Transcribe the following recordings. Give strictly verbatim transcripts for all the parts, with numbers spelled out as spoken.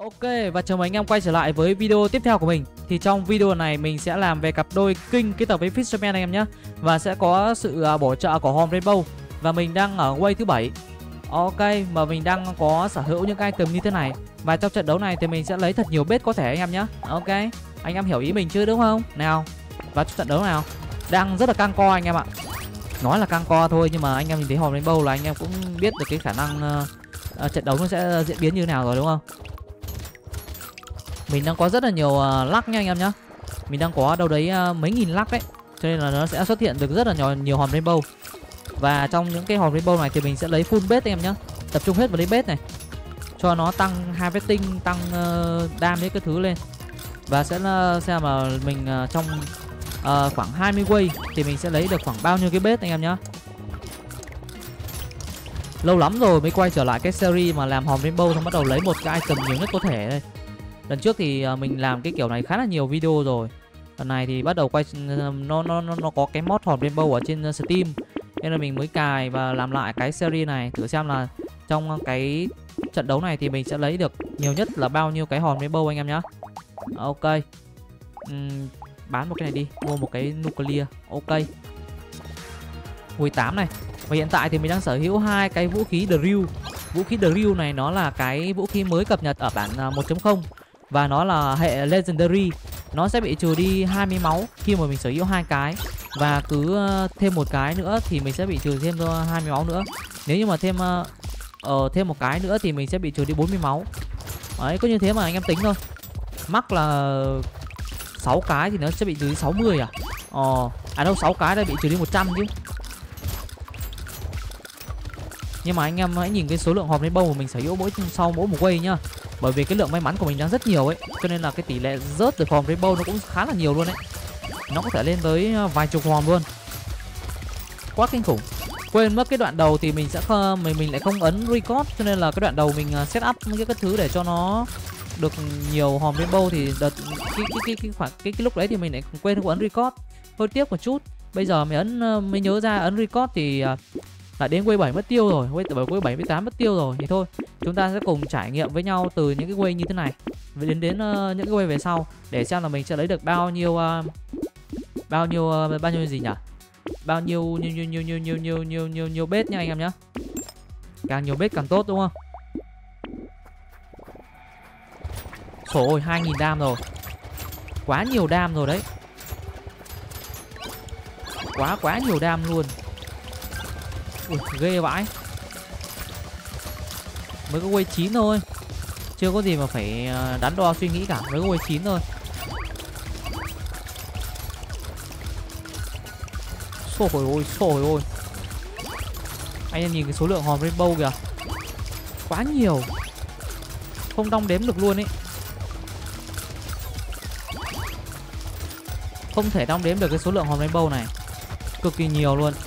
Ok, và chào mừng anh em quay trở lại với video tiếp theo của mình. Thì trong video này mình sẽ làm về cặp đôi King kết hợp với Fisherman anh em nhé. Và sẽ có sự uh, bổ trợ của hòm Rainbow. Và mình đang ở wave thứ bảy. Ok, mà mình đang có sở hữu những item như thế này. Và trong trận đấu này thì mình sẽ lấy thật nhiều bait có thể anh em nhé. Ok, anh em hiểu ý mình chứ đúng không? Nào, vào trận đấu nào. Đang rất là căng co anh em ạ. Nói là căng co thôi nhưng mà anh em nhìn thấy hòm Rainbow là anh em cũng biết được cái khả năng uh, uh, trận đấu nó sẽ diễn biến như thế nào rồi đúng không? Mình đang có rất là nhiều uh, luck nha anh em nhá. Mình đang có đâu đấy uh, mấy nghìn luck đấy. Cho nên là nó sẽ xuất hiện được rất là nhiều, nhiều hòm Rainbow. Và trong những cái hòm Rainbow này thì mình sẽ lấy full bait anh em nhá. Tập trung hết vào lấy bait này. Cho nó tăng harvesting, tăng uh, đam những cái thứ lên. Và sẽ uh, xem mà mình uh, trong uh, khoảng hai mươi wave thì mình sẽ lấy được khoảng bao nhiêu cái bait anh em nhá. Lâu lắm rồi mới quay trở lại cái series mà làm hòm Rainbow xong bắt đầu lấy một cái item nhiều nhất có thể đây. Lần trước thì mình làm cái kiểu này khá là nhiều video rồi. Lần này thì bắt đầu quay nó nó nó, nó có cái mod hòm Rainbow ở trên Steam. Nên là mình mới cài và làm lại cái series này, thử xem là trong cái trận đấu này thì mình sẽ lấy được nhiều nhất là bao nhiêu cái hòm Rainbow anh em nhá. Ok. uhm, Bán một cái này đi, mua một cái nuclear. Ok. mười tám này. Và hiện tại thì mình đang sở hữu hai cái vũ khí drill. Vũ khí drill này nó là cái vũ khí mới cập nhật ở bản một chấm không. Và nó là hệ Legendary. Nó sẽ bị trừ đi hai mươi máu khi mà mình sở hữu hai cái. Và cứ thêm một cái nữa thì mình sẽ bị trừ thêm hai mươi máu nữa. Nếu như mà thêm uh, thêm một cái nữa thì mình sẽ bị trừ đi bốn mươi máu. Đấy, có như thế mà anh em tính thôi. Mắc là sáu cái thì nó sẽ bị trừ đi sáu mươi à. Ờ, à đâu, sáu cái đây bị trừ đi một trăm chứ. Nhưng mà anh em hãy nhìn cái số lượng hòm Rainbow của mình sở hữu mỗi sau mỗi một wave nhá. Bởi vì cái lượng may mắn của mình đang rất nhiều ấy, cho nên là cái tỷ lệ rớt được hòm Rainbow nó cũng khá là nhiều luôn ấy. Nó có thể lên tới vài chục hòm luôn. Quá kinh khủng. Quên mất cái đoạn đầu thì mình sẽ không, mình mình lại không ấn record, cho nên là cái đoạn đầu mình set up những cái thứ để cho nó được nhiều hòm Rainbow thì đợt cái cái cái cái, cái, cái, cái lúc đấy thì mình lại quên không ấn record. Hơi tiếc một chút. Bây giờ mình ấn mới nhớ ra ấn record thì lại đến wave bảy mất tiêu rồi, wave wave bảy mươi tám mất tiêu rồi. Thì thôi, chúng ta sẽ cùng trải nghiệm với nhau từ những cái wave như thế này đến đến uh, những cái wave về sau để xem là mình sẽ lấy được bao nhiêu uh, bao nhiêu uh, bao nhiêu gì nhỉ? Bao nhiêu nhiêu nhiêu nhiêu nhiêu nhiêu nhiêu nhiêu nhiêu nhiêu bait nha anh em nhá. Càng nhiều bait càng tốt đúng không? Trời ơi, hai nghìn đam rồi. Quá nhiều đam rồi đấy. Quá quá nhiều đam luôn. Ui, ghê vãi. Mới có wave chín thôi. Chưa có gì mà phải đắn đo suy nghĩ cả. Mới có wave chín thôi. Xôi ôi, xôi ôi. Anh em nhìn cái số lượng hòm Rainbow kìa. Quá nhiều. Không đong đếm được luôn ấy. Không thể đong đếm được cái số lượng hòm Rainbow này. Cực kỳ nhiều luôn.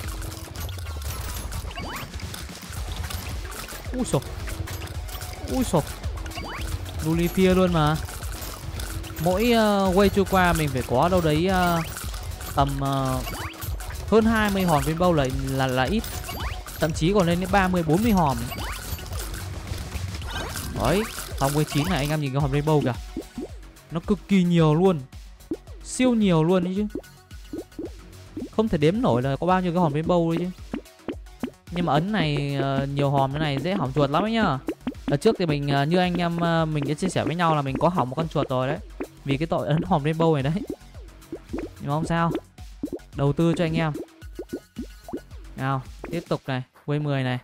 Ui xồi. Ui xồi. Nullifier luôn mà. Mỗi uh, wave trôi qua mình phải có đâu đấy uh, tầm uh, hơn hai mươi hòm Rainbow là, là là ít. Thậm chí còn lên đến ba mươi bốn mươi hòm. Đấy, xong wave chín này anh em nhìn cái hòm Rainbow kìa. Nó cực kỳ nhiều luôn. Siêu nhiều luôn đấy chứ. Không thể đếm nổi là có bao nhiêu cái hòm Rainbow đấy chứ. Nhưng mà ấn này uh, nhiều hòm thế này dễ hỏng chuột lắm ấy nhá. Ở trước thì mình uh, như anh em uh, mình đã chia sẻ với nhau là mình có hỏng một con chuột rồi đấy. Vì cái tội ấn hòm Rainbow này đấy. Nhưng mà không sao. Đầu tư cho anh em. Nào, tiếp tục này, wave mười này.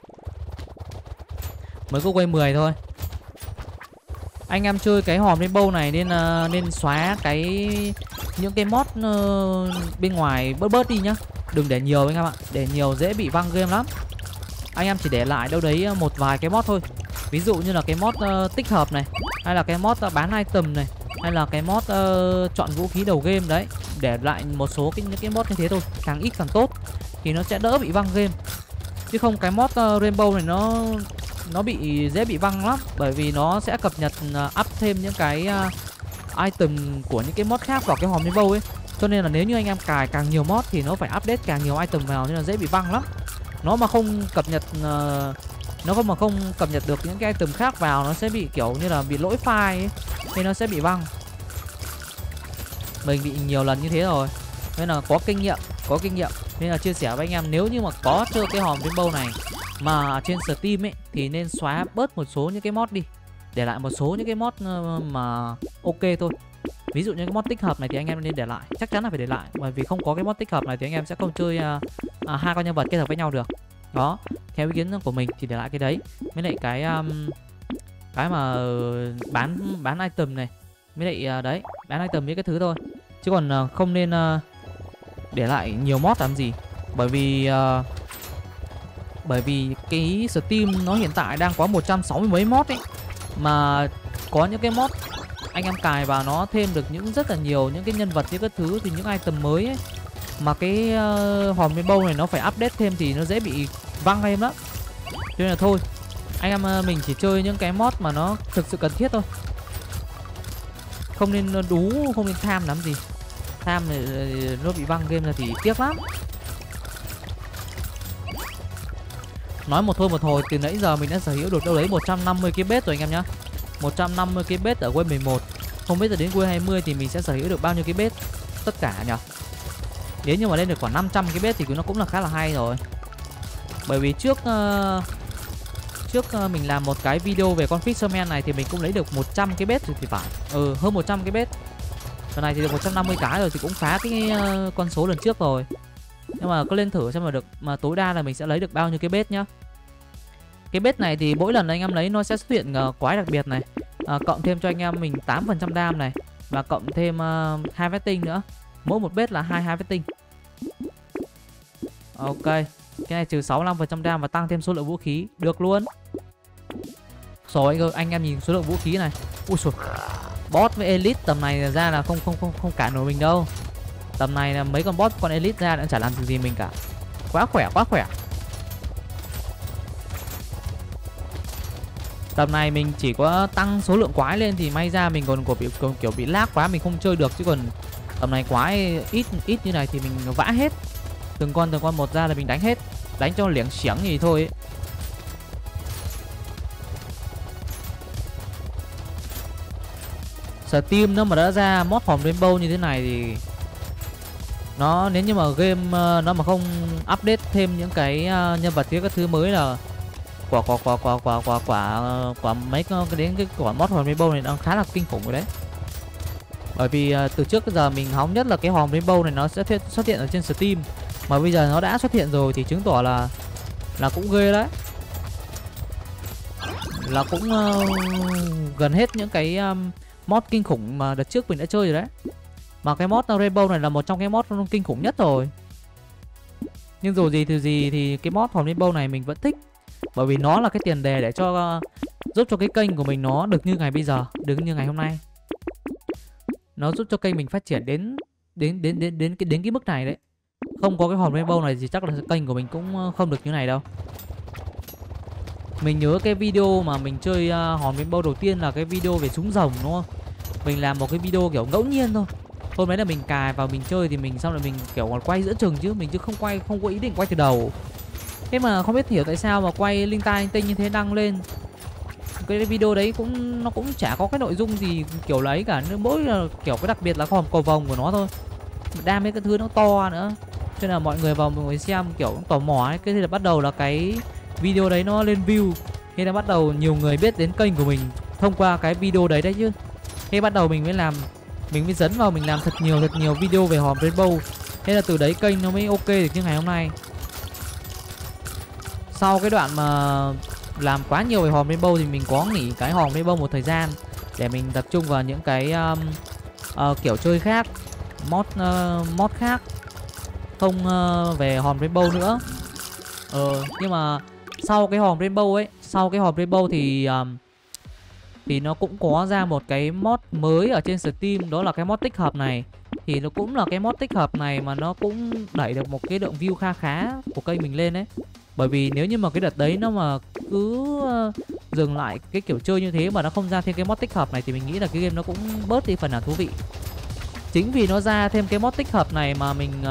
Mới có wave mười thôi. Anh em chơi cái hòm Rainbow này nên uh, nên xóa cái những cái mod uh, bên ngoài bớt bớt đi nhá. Đừng để nhiều anh em ạ. Để nhiều dễ bị văng game lắm. Anh em chỉ để lại đâu đấy một vài cái mod thôi. Ví dụ như là cái mod uh, tích hợp này, hay là cái mod uh, bán item này, hay là cái mod uh, chọn vũ khí đầu game đấy. Để lại một số cái, những cái mod như thế thôi. Càng ít càng tốt. Thì nó sẽ đỡ bị văng game. Chứ không cái mod uh, Rainbow này nó nó bị dễ bị văng lắm. Bởi vì nó sẽ cập nhật uh, up thêm những cái uh, item của những cái mod khác vào cái hòm Rainbow ấy. Cho nên là nếu như anh em cài càng nhiều mod thì nó phải update càng nhiều item vào, nên là dễ bị văng lắm. Nó mà không cập nhật uh, Nó không mà không cập nhật được những cái item khác vào, nó sẽ bị kiểu như là bị lỗi file ấy, nên nó sẽ bị văng. Mình bị nhiều lần như thế rồi, nên là có kinh nghiệm, có kinh nghiệm nên là chia sẻ với anh em, nếu như mà có chơi cái hòm Rainbow này mà trên Steam ấy thì nên xóa bớt một số những cái mod đi, để lại một số những cái mod mà ok thôi. Ví dụ như cái mod tích hợp này thì anh em nên để lại, chắc chắn là phải để lại, bởi vì không có cái mod tích hợp này thì anh em sẽ không chơi uh, uh, hai con nhân vật kết hợp với nhau được. Đó, theo ý kiến của mình thì để lại cái đấy, với lại cái um, cái mà bán bán item này, với lại uh, đấy, bán item với cái thứ thôi, chứ còn uh, không nên uh, để lại nhiều mod làm gì. Bởi vì uh, bởi vì cái Steam nó hiện tại đang có một trăm sáu mươi mấy mod ấy, mà có những cái mod anh em cài vào nó thêm được những rất là nhiều những cái nhân vật những cái thứ, thì những item mới ấy, mà cái uh, hòm Rainbow này nó phải update thêm thì nó dễ bị văng em lắm. Cho nên là thôi, anh em uh, mình chỉ chơi những cái mod mà nó thực sự cần thiết thôi, không nên đú, không nên tham lắm gì. Tham thì nó bị văng game ra thì tiếc lắm. Nói một thôi một hồi, từ nãy giờ mình đã sở hữu được đâu đấy một trăm năm mươi cái bét rồi anh em nhá. một trăm năm mươi cái bét ở Wave mười một. Không biết là đến Wave hai mươi thì mình sẽ sở hữu được bao nhiêu cái bét tất cả nhỉ. Nếu như mà lên được khoảng năm trăm cái bét thì nó cũng là khá là hay rồi. Bởi vì trước uh, trước uh, mình làm một cái video về con Fisherman này thì mình cũng lấy được một trăm cái bét rồi thì phải. Ừ, hơn một trăm cái bét. Lần này thì được một trăm năm mươi cái rồi thì cũng phá cái uh, con số lần trước rồi. Nhưng mà cứ lên thử xem mà được, mà tối đa là mình sẽ lấy được bao nhiêu cái bét nhá. Cái bét này thì mỗi lần anh em lấy nó sẽ xuất hiện uh, quái đặc biệt này, uh, cộng thêm cho anh em mình tám phần trăm đam này, và cộng thêm uh, hai vesting nữa. Mỗi một bét là hai hai vesting. Ok, cái này trừ sáu mươi lăm phần trăm đam và tăng thêm số lượng vũ khí, được luôn. Rồi anh, anh em nhìn số lượng vũ khí này. Ui xồi, boss với elite tầm này ra là không không không không cản nổi mình đâu. Tầm này là mấy con boss con elite ra đã chả làm được gì mình cả. Quá khỏe, quá khỏe. Tầm này mình chỉ có tăng số lượng quái lên thì may ra mình còn có bị còn kiểu bị lag quá mình không chơi được, chứ còn tầm này quái ít ít như này thì mình vã hết. Từng con từng con một ra là mình đánh hết, đánh cho liếng xiếng gì thôi ấy. Steam nó mà đã ra mod hòm Rainbow như thế này thì nó, nếu như mà game uh, nó mà không update thêm những cái uh, nhân vật kia các thứ mới là quả quả quả quả quả quả quả quả mấy cái đến cái quả mod hòm Rainbow này nó khá là kinh khủng rồi đấy. Bởi vì uh, từ trước tới giờ mình hóng nhất là cái hòm Rainbow này nó sẽ xuất hiện ở trên Steam, mà bây giờ nó đã xuất hiện rồi thì chứng tỏ là là cũng ghê đấy, là cũng uh, gần hết những cái um, mod kinh khủng mà đợt trước mình đã chơi rồi đấy. Mà cái mod Rainbow này là một trong cái mod kinh khủng nhất rồi. Nhưng dù gì thì gì thì cái mod hòm Rainbow này mình vẫn thích, bởi vì nó là cái tiền đề để cho uh, giúp cho cái kênh của mình nó được như ngày bây giờ, được như ngày hôm nay. Nó giúp cho kênh mình phát triển đến đến đến đến đến cái đến cái mức này đấy. Không có cái hòm Rainbow này thì chắc là kênh của mình cũng không được như này đâu. Mình nhớ cái video mà mình chơi uh, hòm Rainbow đầu tiên là cái video về súng rồng đúng không? Mình làm một cái video kiểu ngẫu nhiên thôi. Hôm đấy là mình cài vào mình chơi thì mình xong rồi mình kiểu còn quay giữa chừng chứ mình chứ không quay, không có ý định quay từ đầu. Thế mà không biết hiểu tại sao mà quay linh tai linh tinh như thế đăng lên. Cái video đấy cũng nó cũng chả có cái nội dung gì kiểu lấy cả, mỗi là kiểu cái đặc biệt là cái hòm cầu vồng của nó thôi. Đam mấy cái thứ nó to nữa. Cho nên là mọi người vào mọi người xem kiểu tò mò ấy, cái thì là bắt đầu là cái video đấy nó lên view, thế là bắt đầu nhiều người biết đến kênh của mình thông qua cái video đấy đấy chứ. Thế bắt đầu mình mới làm, mình mới dấn vào mình làm thật nhiều thật nhiều video về hòm Rainbow. Thế là từ đấy kênh nó mới ok được như ngày hôm nay. Sau cái đoạn mà làm quá nhiều về hòm Rainbow thì mình có nghỉ cái hòm Rainbow một thời gian để mình tập trung vào những cái um, uh, kiểu chơi khác, mod uh, mod khác, không uh, về hòm Rainbow nữa. Ờ, nhưng mà sau cái hòm Rainbow ấy, sau cái hòm Rainbow thì um, thì nó cũng có ra một cái mod mới ở trên Steam, đó là cái mod tích hợp này. Thì nó cũng là cái mod tích hợp này mà nó cũng đẩy được một cái lượng view kha khá của kênh mình lên đấy. Bởi vì nếu như mà cái đợt đấy nó mà cứ uh, dừng lại cái kiểu chơi như thế mà nó không ra thêm cái mod tích hợp này thì mình nghĩ là cái game nó cũng bớt đi phần nào thú vị. Chính vì nó ra thêm cái mod tích hợp này mà mình uh,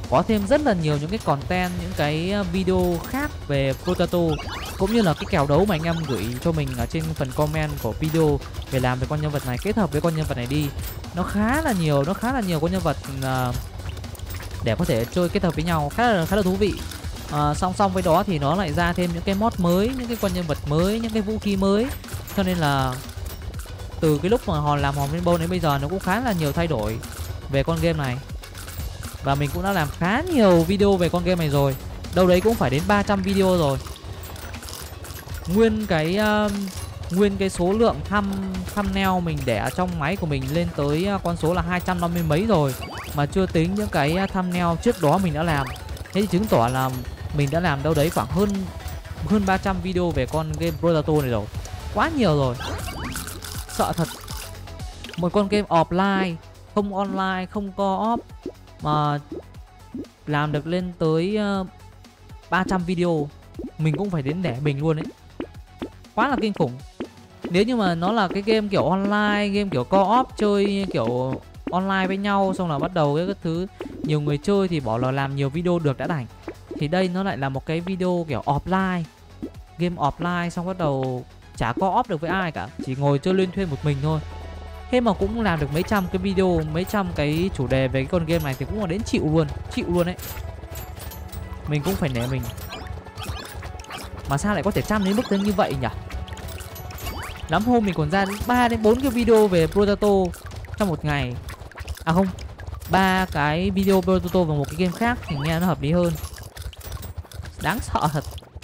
có thêm rất là nhiều những cái content, những cái video khác về Potato, cũng như là cái kèo đấu mà anh em gửi cho mình ở trên phần comment của video về làm về con nhân vật này, kết hợp với con nhân vật này đi. Nó khá là nhiều, nó khá là nhiều con nhân vật uh, để có thể chơi kết hợp với nhau, khá là khá là thú vị. À, song song với đó thì nó lại ra thêm những cái mod mới, những cái con nhân vật mới, những cái vũ khí mới. Cho nên là từ cái lúc mà họ làm Hòn Rainbow đến bây giờ nó cũng khá là nhiều thay đổi về con game này. Và mình cũng đã làm khá nhiều video về con game này rồi, đâu đấy cũng phải đến ba trăm video rồi. Nguyên cái uh, nguyên cái số lượng thăm thumbnail mình để ở trong máy của mình lên tới uh, con số là hai trăm năm mươi mấy rồi, mà chưa tính những cái uh, thumbnail trước đó mình đã làm. Thế thì chứng tỏ là mình đã làm đâu đấy khoảng hơn hơn ba trăm video về con game Potato này rồi. Quá nhiều rồi. Sợ thật. Một con game offline, không online, không co-op mà làm được lên tới uh, ba trăm video, mình cũng phải đến để mình luôn ấy. Quá là kinh khủng. Nếu như mà nó là cái game kiểu online, game kiểu co-op, chơi kiểu online với nhau, xong là bắt đầu cái, cái thứ nhiều người chơi thì bỏ là làm nhiều video được đã đành. Thì đây nó lại là một cái video kiểu offline, game offline, xong bắt đầu chả co-op được với ai cả, chỉ ngồi chơi liên thuyên một mình thôi. Thế mà cũng làm được mấy trăm cái video, mấy trăm cái chủ đề về cái con game này thì cũng là đến chịu luôn, chịu luôn đấy. Mình cũng phải nể mình. Mà sao lại có thể chăm đến mức đến như vậy nhỉ? Lắm hôm mình còn ra đến ba đến bốn cái video về Potato trong một ngày. À không, ba cái video Potato và một cái game khác thì nghe nó hợp lý hơn. Đáng sợ thật.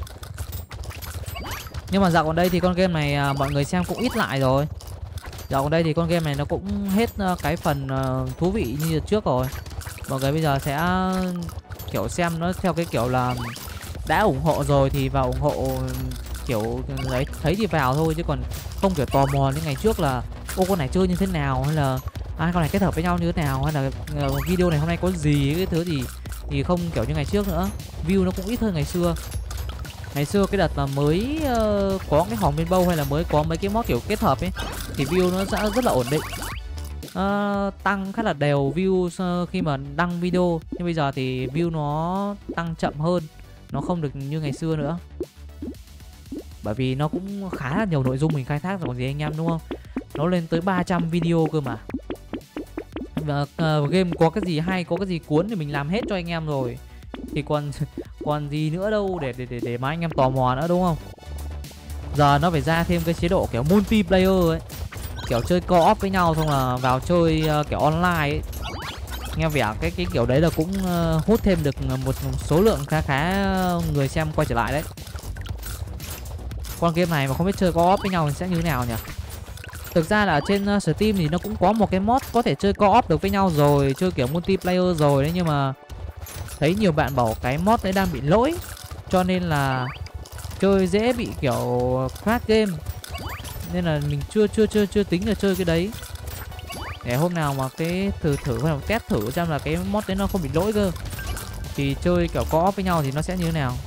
Nhưng mà dạo gần đây thì con game này à, mọi người xem cũng ít lại rồi. Dạo gần đây thì con game này nó cũng hết uh, cái phần uh, thú vị như trước rồi. Mọi người bây giờ sẽ kiểu xem nó theo cái kiểu là đã ủng hộ rồi thì vào ủng hộ, kiểu đấy, thấy thì vào thôi, chứ còn không kiểu tò mò như ngày trước là ô con này chơi như thế nào, hay là hai con này kết hợp với nhau như thế nào, hay là uh, video này hôm nay có gì cái thứ thì thì không kiểu như ngày trước nữa. View nó cũng ít hơn ngày xưa. Ngày xưa cái đợt mà mới uh, có cái Hòn Rainbow hay là mới có mấy cái mod kiểu kết hợp ấy thì view nó sẽ rất là ổn định, uh, tăng khá là đều view uh, khi mà đăng video. Nhưng bây giờ thì view nó tăng chậm hơn, nó không được như ngày xưa nữa, bởi vì nó cũng khá là nhiều nội dung mình khai thác rồi còn gì anh em, đúng không? Nó lên tới ba trăm video cơ mà. Và uh, game có cái gì hay, có cái gì cuốn thì mình làm hết cho anh em rồi, thì còn còn gì nữa đâu để để để để mà anh em tò mò nữa, đúng không? Giờ nó phải ra thêm cái chế độ kiểu multiplayer ấy, kiểu chơi co-op với nhau, xong là vào chơi uh, kiểu online ấy. Nghe vẻ cái cái kiểu đấy là cũng uh, hút thêm được một số lượng khá khá người xem quay trở lại đấy. Con game này mà không biết chơi co-op với nhau thì sẽ như thế nào nhỉ? Thực ra là ở trên uh, Steam thì nó cũng có một cái mod có thể chơi co-op được với nhau rồi, chơi kiểu multiplayer rồi đấy, nhưng mà thấy nhiều bạn bảo cái mod đấy đang bị lỗi, cho nên là chơi dễ bị kiểu crash game, nên là mình chưa chưa chưa chưa tính là chơi cái đấy. Để hôm nào mà cái thử thử hay là test thử xem là cái mod đấy nó không bị lỗi cơ, thì chơi kiểu co-op với nhau thì nó sẽ như thế nào.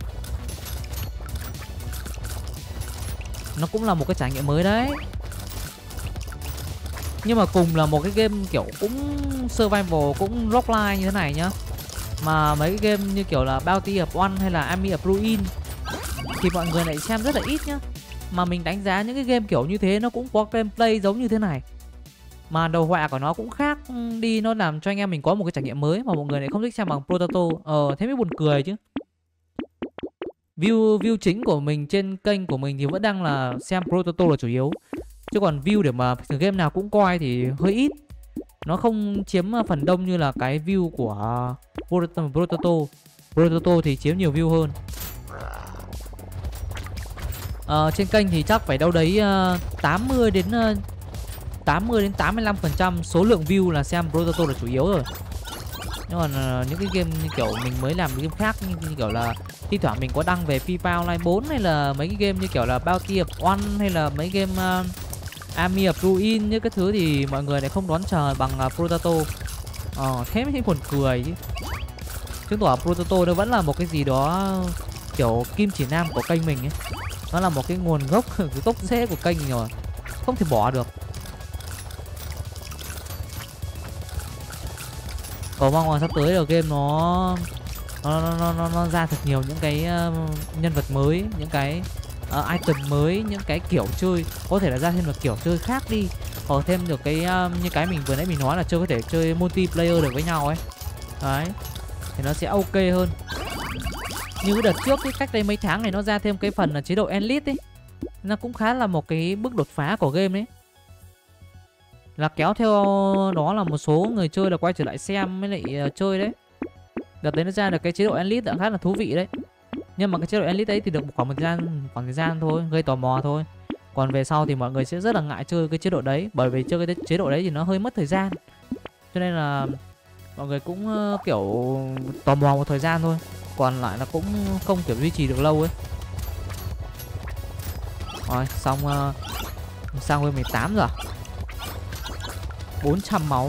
Nó cũng là một cái trải nghiệm mới đấy. Nhưng mà cùng là một cái game kiểu cũng survival, cũng roguelike như thế này nhá, mà mấy cái game như kiểu là Bounty of One hay là Army of Ruin thì mọi người lại xem rất là ít nhá. Mà mình đánh giá những cái game kiểu như thế nó cũng có gameplay giống như thế này, mà đầu họa của nó cũng khác đi, nó làm cho anh em mình có một cái trải nghiệm mới mà mọi người lại không thích xem bằng Potato. Ờ thế mới buồn cười chứ. View view chính của mình trên kênh của mình thì vẫn đang là xem Potato là chủ yếu, chứ còn view để mà game nào cũng coi thì hơi ít. Nó không chiếm phần đông như là cái view của Potato. Potato thì chiếm nhiều view hơn. Ờ, trên kênh thì chắc phải đâu đấy uh, tám mươi đến uh, tám mươi đến tám mươi lăm phần trăm số lượng view là xem Potato là chủ yếu rồi. Nhưng mà uh, những cái game như kiểu mình mới làm game khác, như, như kiểu là thi thoảng mình có đăng về FIFA Online bốn, hay là mấy cái game như kiểu là Bounty of One, hay là mấy game uh, Army of Ruin như cái thứ thì mọi người lại không đón chờ bằng uh, Potato. Ờ, thế mới buồn cười chứ. Chứng tỏ Potato nó vẫn là một cái gì đó kiểu kim chỉ nam của kênh mình ấy. Nó là một cái nguồn gốc, cái gốc rễ của kênh rồi, không thể bỏ được. Cầu mong là sắp tới là game nó nó nó nó, nó, nó ra thật nhiều những cái uh, nhân vật mới, những cái uh, item mới, những cái kiểu chơi, có thể là ra thêm một kiểu chơi khác đi, hoặc thêm được cái uh, như cái mình vừa nãy mình nói là chơi có thể chơi multiplayer được với nhau ấy. Đấy, thì nó sẽ ok hơn. Như cái đợt trước, cái cách đây mấy tháng này nó ra thêm cái phần là chế độ Elite ấy, nó cũng khá là một cái bước đột phá của game đấy. Là kéo theo đó là một số người chơi là quay trở lại xem với lại uh, chơi đấy. Đợt đấy nó ra được cái chế độ Elite đã khá là thú vị đấy. Nhưng mà cái chế độ Elite ấy thì được một khoảng một thời gian, khoảng thời gian thôi, gây tò mò thôi. Còn về sau thì mọi người sẽ rất là ngại chơi cái chế độ đấy, bởi vì chơi cái chế độ đấy thì nó hơi mất thời gian. Cho nên là mọi người cũng uh, kiểu tò mò một thời gian thôi, còn lại là cũng không kiểu duy trì được lâu ấy. Rồi, xong uh, sang wave mười tám rồi. bốn trăm máu.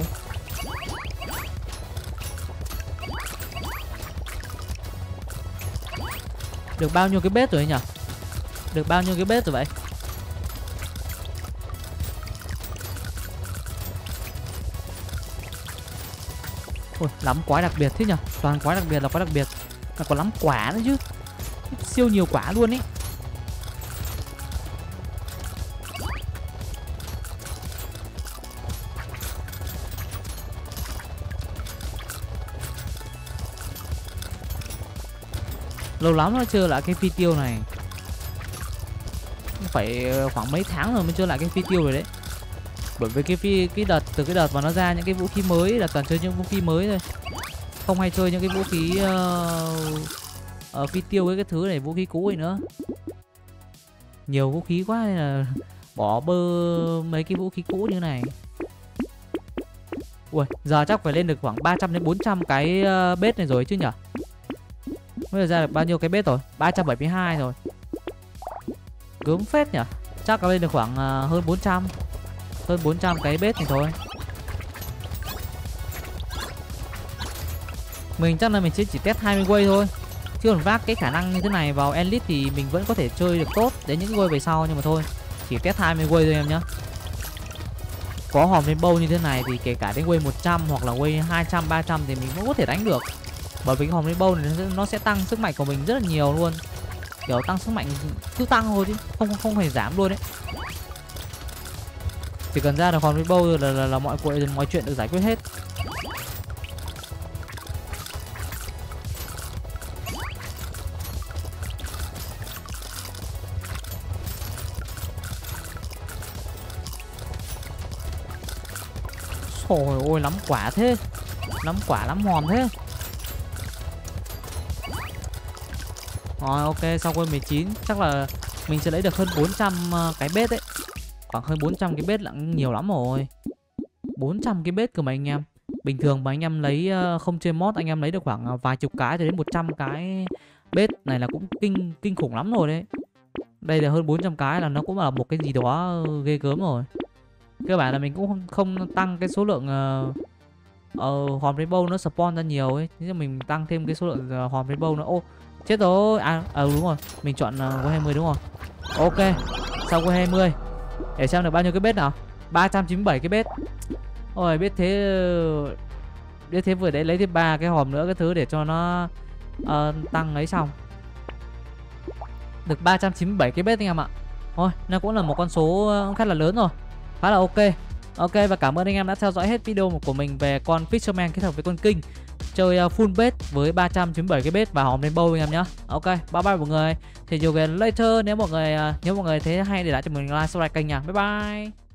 Được bao nhiêu cái bếp rồi ấy nhỉ? Được bao nhiêu cái bếp rồi vậy? Ôi, lắm quái đặc biệt thế nhỉ? Toàn quái đặc biệt là quái đặc biệt. Mà còn lắm quả nữa chứ. Siêu nhiều quả luôn ý. Lâu lắm nó chơi lại cái phi tiêu này. Phải khoảng mấy tháng rồi mới chơi lại cái phi tiêu rồi đấy. Bởi vì cái phi cái đợt từ cái đợt mà nó ra những cái vũ khí mới là toàn chơi những vũ khí mới thôi. Không hay chơi những cái vũ khí uh, uh, phi tiêu với cái thứ này, vũ khí cũ ấy nữa. Nhiều vũ khí quá nên là bỏ bơ mấy cái vũ khí cũ như này. Ui, giờ chắc phải lên được khoảng ba trăm đến bốn trăm cái uh, bết này rồi chứ nhỉ? Bây giờ ra được bao nhiêu cái bết rồi? ba trăm bảy mươi hai rồi. Gớm phết nhỉ? Chắc là lên được khoảng uh, hơn bốn trăm. Hơn bốn trăm cái bết này thôi. Mình chắc là mình sẽ chỉ test hai mươi wave thôi. Chứ còn vác cái khả năng như thế này vào Elite thì mình vẫn có thể chơi được tốt đến những wave về sau. Nhưng mà thôi, chỉ test hai mươi wave thôi em nhá. Có hòm rainbow như thế này thì kể cả đến wave một trăm hoặc là wave hai trăm, ba trăm thì mình cũng có thể đánh được. Bởi vì cái hòm rainbow này nó sẽ tăng sức mạnh của mình rất là nhiều luôn. Kiểu tăng sức mạnh cứ tăng thôi chứ không không hề giảm luôn đấy. Chỉ cần ra được hòm rainbow là, là, là mọi chuyện mọi chuyện được giải quyết hết. Trời ơi, lắm quả thế. Lắm quả, lắm hòm thế. Rồi, ok, sau wave mười chín chắc là mình sẽ lấy được hơn bốn trăm cái bết đấy. Khoảng hơn bốn trăm cái bết là nhiều lắm rồi. bốn trăm cái bết cơ mà anh em. Bình thường mà anh em lấy không chơi mod, anh em lấy được khoảng vài chục cái cho đến một trăm cái bết này là cũng kinh kinh khủng lắm rồi đấy. Đây là hơn bốn trăm cái là nó cũng là một cái gì đó ghê gớm rồi. Cơ bản là mình cũng không, không tăng cái số lượng uh, uh, hòm rainbow nó spawn ra nhiều ấy. Thế mình tăng thêm cái số lượng uh, hòm rainbow nữa. Ô, chết rồi. À, à đúng rồi, mình chọn uh, wave hai mươi đúng không? Ok, sau wave hai mươi để xem được bao nhiêu cái bết nào. Ba trăm chín mươi bảy cái bết. Ôi, biết thế biết thế vừa đấy lấy thêm ba cái hòm nữa cái thứ để cho nó uh, tăng ấy xong. Được ba trăm chín mươi bảy cái bết anh em ạ. Thôi, nó cũng là một con số khá là lớn rồi. Khá là ok. Ok, và cảm ơn anh em đã theo dõi hết video của mình về con Fisherman kết hợp với con King. Chơi uh, full bait với ba trăm chín mươi bảy cái bait và hòm rainbow anh em nhé. Ok, bye bye mọi người. Thì you again later. Nếu mọi người uh, nếu mọi người thấy hay để lại cho mình like, subscribe kênh nha. Bye bye.